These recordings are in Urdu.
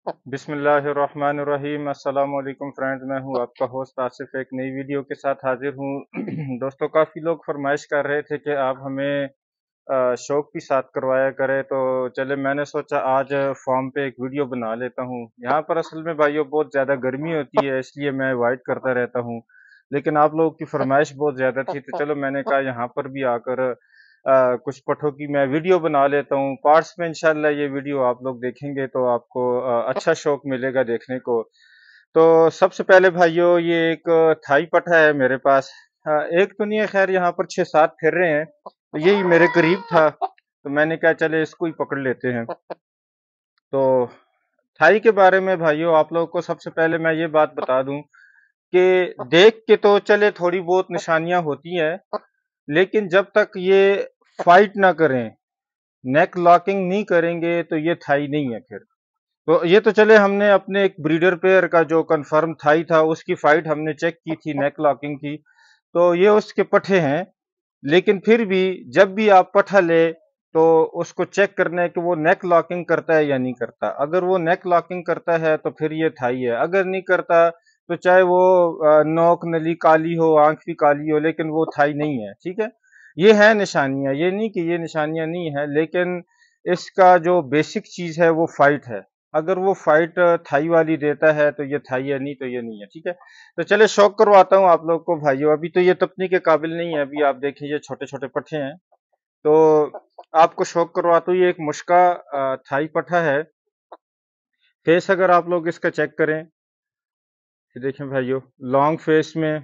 بسم اللہ الرحمن الرحیم۔ السلام علیکم فرینڈز، میں ہوں آپ کا ہوسٹ آصف، ایک نئی ویڈیو کے ساتھ حاضر ہوں۔ دوستو، کافی لوگ فرمائش کر رہے تھے کہ آپ ہمیں شوق بھی ساتھ کروایا کرے، تو چلے میں نے سوچا آج فارم پہ ایک ویڈیو بنا لیتا ہوں۔ یہاں پر اصل میں بھائیو بہت زیادہ گرمی ہوتی ہے، اس لیے میں اوائڈ کرتا رہتا ہوں، لیکن آپ لوگوں کی فرمائش بہت زیادہ تھی، تو چلو میں نے کہا یہاں پر بھی آ کر کچھ پٹھوں کی میں ویڈیو بنا لیتا ہوں۔ پارٹس میں انشاءاللہ یہ ویڈیو آپ لوگ دیکھیں گے تو آپ کو اچھا شوق ملے گا دیکھنے کو۔ تو سب سے پہلے بھائیو، یہ ایک تھائی پٹھا ہے میرے پاس۔ ایک تو نہیں ہے، خیر یہاں پر 6-7 پھر رہے ہیں، تو یہی میرے قریب تھا، تو میں نے کہا چلے اس کو ہی پکڑ لیتے ہیں۔ تو تھائی کے بارے میں بھائیو آپ لوگوں کو سب سے پہلے میں یہ بات بتا دوں کہ دیکھ کے تو چلے تھوڑی بہت نشانیاں ہوتی ہیں، لیکن جب تک یہ فائٹ نہ کریں، نیک لاکنگ نہیں کریں گے، تو یہ تھائی نہیں ہے پھر۔ تو یہ تو چلے ہم نے اپنے ایک بریڈر پیئر کا جو کنفرم تھائی تھا، اس کی فائٹ ہم نے چیک کی تھی، نیک لاکنگ کی، تو یہ اس کے پٹھے ہیں۔ لیکن پھر بھی جب بھی آپ پٹھا لے تو اس کو چیک کرنا ہے کہ وہ نیک لاکنگ کرتا ہے یا نہیں کرتا۔ اگر وہ نیک لاکنگ کرتا ہے تو پھر یہ تھائی ہے، اگر نہیں کرتا تو چاہے وہ نوک نلی کالی ہو، آنکھ بھی کالی ہو، لیکن وہ تھائی نہیں ہے، ٹھیک ہے۔ یہ ہے نشانیاں، یہ نہیں کہ یہ نشانیاں نہیں ہیں، لیکن اس کا جو بیسک چیز ہے وہ فائٹ ہے۔ اگر وہ فائٹ تھائی والی دیتا ہے تو یہ تھائی ہے، نہیں تو یہ نہیں ہے، ٹھیک ہے۔ تو چلے شوق کرواتا ہوں آپ لوگ کو بھائیو، ابھی تو یہ تپنی کے قابل نہیں ہے، ابھی آپ دیکھیں یہ چھوٹے چھوٹے پٹھے ہیں، تو آپ کو شوق کرواتا ہوں۔ یہ ایک مشکا تھائی پٹھا ہے۔ فیس اگر آپ لوگ اس کا چیک کریں، یہ دیکھیں بھائیو، لانگ فیس میں،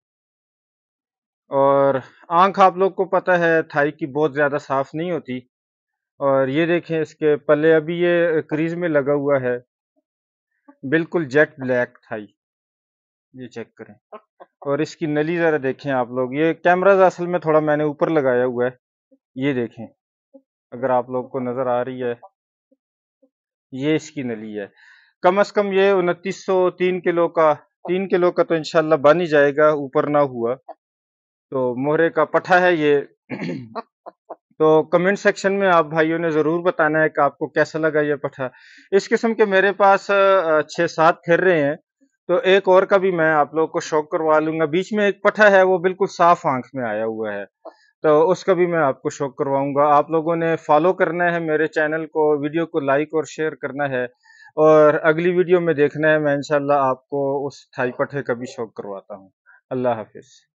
اور آنکھ آپ لوگ کو پتہ ہے تھائی کی بہت زیادہ صاف نہیں ہوتی، اور یہ دیکھیں اس کے پلے، ابھی یہ کریز میں لگا ہوا ہے، بالکل جیٹ بلیک تھائی، یہ چیک کریں۔ اور اس کی نلی ذرا دیکھیں آپ لوگ، یہ کیمراز اصل میں تھوڑا میں نے اوپر لگایا ہوا ہے، یہ دیکھیں اگر آپ لوگ کو نظر آ رہی ہے، یہ اس کی نلی ہے۔ کم از کم یہ 2900 3 کلو کا تو انشاءاللہ بن ہی جائے گا، اوپر نہ ہوا تو مہرے کا پٹھا ہے یہ۔ تو کمنٹ سیکشن میں آپ بھائیوں نے ضرور بتانا ہے کہ آپ کو کیسا لگا یہ پٹھا۔ اس قسم کے میرے پاس 6-7 پھر رہے ہیں، تو ایک اور کا بھی میں آپ لوگ کو شوق کروا لوں گا۔ بیچ میں ایک پٹھا ہے وہ بالکل صاف آنکھ میں آیا ہوا ہے، تو اس کا بھی میں آپ کو شوق کرواؤں گا۔ آپ لوگوں نے فالو کرنا ہے میرے چینل کو، ویڈیو کو لائک اور شیئر کرنا ہے، اور اگلی ویڈیو میں دیکھنا ہے، میں انشاءاللہ آپ کو اس تھائی پٹھے کا بھی شوق کرواتا ہوں۔ اللہ حافظ۔